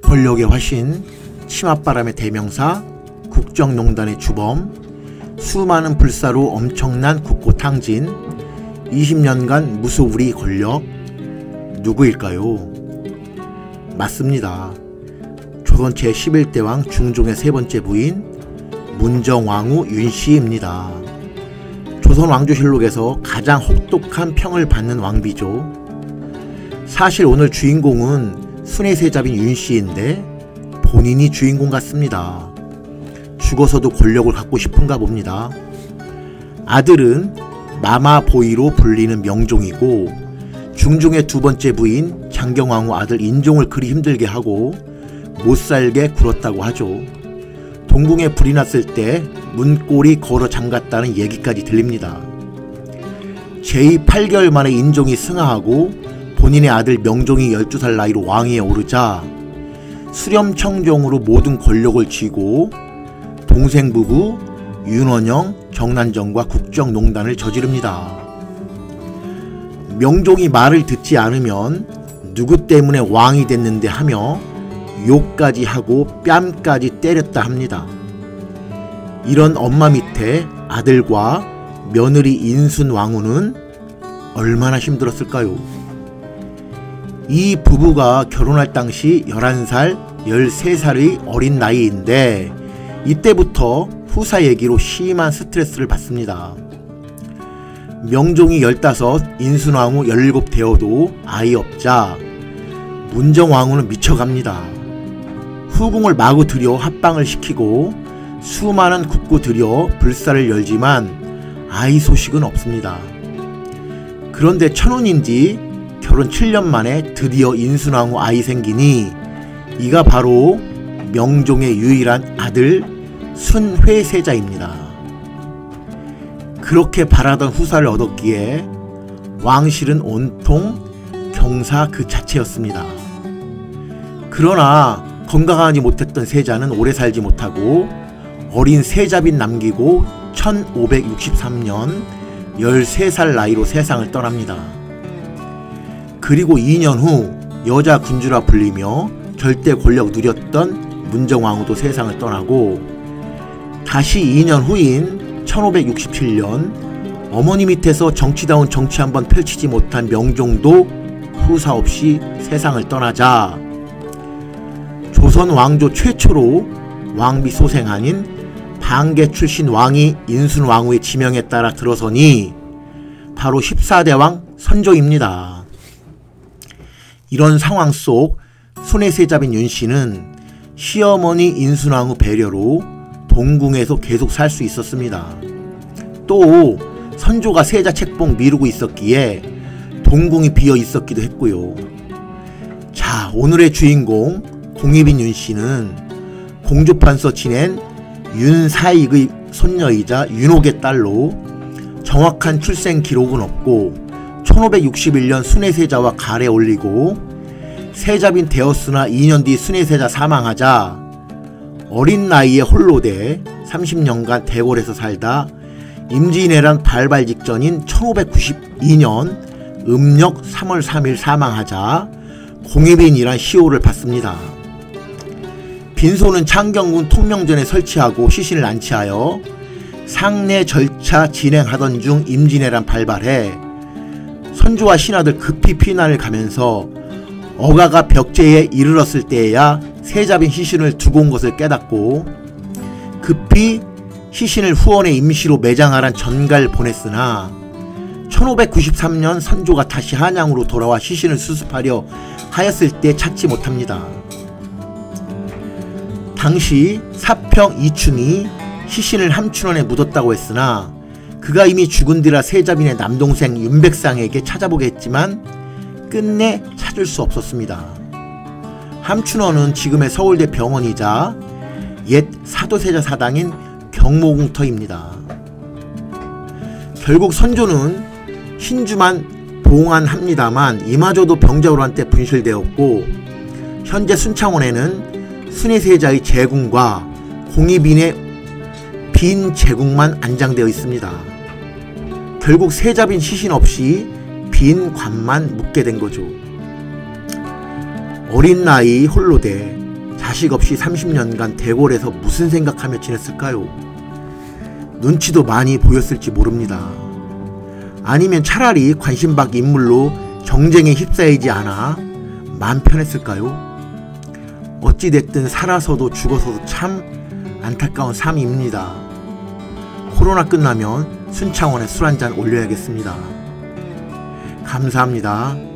권력의 화신, 치맛바람의 대명사, 국정농단의 주범, 수많은 불사로 엄청난 국고탕진, 20년간 무소불위 권력, 누구일까요? 맞습니다. 조선 제11대 왕 중종의 세 번째 부인 문정왕후 윤씨입니다. 조선 왕조실록에서 가장 혹독한 평을 받는 왕비죠. 사실 오늘 주인공은 순애세자빈 윤씨인데 본인이 주인공 같습니다. 죽어서도 권력을 갖고 싶은가 봅니다. 아들은 마마보이로 불리는 명종이고 중종의 두 번째 부인 장경왕후 아들 인종을 그리 힘들게 하고 못살게 굴었다고 하죠. 동궁에 불이 났을 때 문고리 걸어 잠갔다는 얘기까지 들립니다. 제2 8개월 만에 인종이 승하하고 본인의 아들 명종이 12살 나이로 왕위에 오르자 수렴청정으로 모든 권력을 쥐고 동생 부부 윤원영, 정난정과 국정농단을 저지릅니다. 명종이 말을 듣지 않으면 누구 때문에 왕이 됐는데 하며 욕까지 하고 뺨까지 때렸다 합니다. 이런 엄마 밑에 아들과 며느리 인순왕후는 얼마나 힘들었을까요? 이 부부가 결혼할 당시 11살, 13살의 어린 나이인데 이때부터 후사 얘기로 심한 스트레스를 받습니다. 명종이 15, 인순왕후 17 되어도 아이 없자 문정왕후는 미쳐갑니다. 후궁을 마구 들여 합방을 시키고 수많은 국고 들여 불사를 열지만 아이 소식은 없습니다. 그런데 천운인지 결혼 7년 만에 드디어 인순왕후 아이 생기니 이가 바로 명종의 유일한 아들 순회세자입니다. 그렇게 바라던 후사를 얻었기에 왕실은 온통 경사 그 자체였습니다. 그러나 건강하지 못했던 세자는 오래 살지 못하고 어린 세자빈 남기고 1563년 13살 나이로 세상을 떠납니다. 그리고 2년 후 여자 군주라 불리며 절대 권력 누렸던 문정왕후도 세상을 떠나고 다시 2년 후인 1567년 어머니 밑에서 정치다운 정치 한번 펼치지 못한 명종도 후사 없이 세상을 떠나자 조선 왕조 최초로 왕비 소생아닌 방계 출신 왕이 인순왕후의 지명에 따라 들어서니 바로 14대 왕 선조입니다. 이런 상황 속 순애세자빈 윤씨는 시어머니 인순왕후 배려로 동궁에서 계속 살 수 있었습니다. 또 선조가 세자 책봉 미루고 있었기에 동궁이 비어 있었기도 했고요. 자, 오늘의 주인공 공희빈 윤씨는 공주판서 지낸 윤사익의 손녀이자 윤옥의 딸로 정확한 출생 기록은 없고 1561년 순애세자와 갈에 올리고 세자빈 되었으나 2년 뒤 순애세자 사망하자 어린 나이에 홀로 돼 30년간 대궐에서 살다 임진왜란 발발 직전인 1592년 음력 3월 3일 사망하자 공희빈이란 시호를 받습니다. 빈소는 창경군 통명전에 설치하고 시신을 안치하여 상례 절차 진행하던 중 임진왜란 발발해 선조와 신하들 급히 피난을 가면서 어가가 벽제에 이르렀을 때에야 세자빈 시신을 두고 온 것을 깨닫고 급히 시신을 후원에 임시로 매장하란 전가를 보냈으나 1593년 선조가 다시 한양으로 돌아와 시신을 수습하려 하였을 때 찾지 못합니다. 당시 사평 이충이 시신을 함춘원에 묻었다고 했으나 그가 이미 죽은 뒤라 세자빈의 남동생 윤백상에게 찾아보게 했지만 끝내 찾을 수 없었습니다. 함춘원은 지금의 서울대 병원이자 옛 사도세자 사당인 경모궁터입니다. 결국 선조는 신주만 봉안합니다만 이마저도 병자호로 한때 분실되었고 현재 순창원에는 순애세자의 제궁과 공희빈의 빈 제궁만 안장되어 있습니다. 결국 세자빈 시신 없이 빈 관만 묻게 된 거죠. 어린 나이 홀로 돼 자식 없이 30년간 대궐에서 무슨 생각하며 지냈을까요? 눈치도 많이 보였을지 모릅니다. 아니면 차라리 관심받기 인물로 경쟁에 휩싸이지 않아 마음 편했을까요? 어찌됐든 살아서도 죽어서도 참 안타까운 삶입니다. 코로나 끝나면 순창원에 술 한잔 올려야겠습니다. 감사합니다.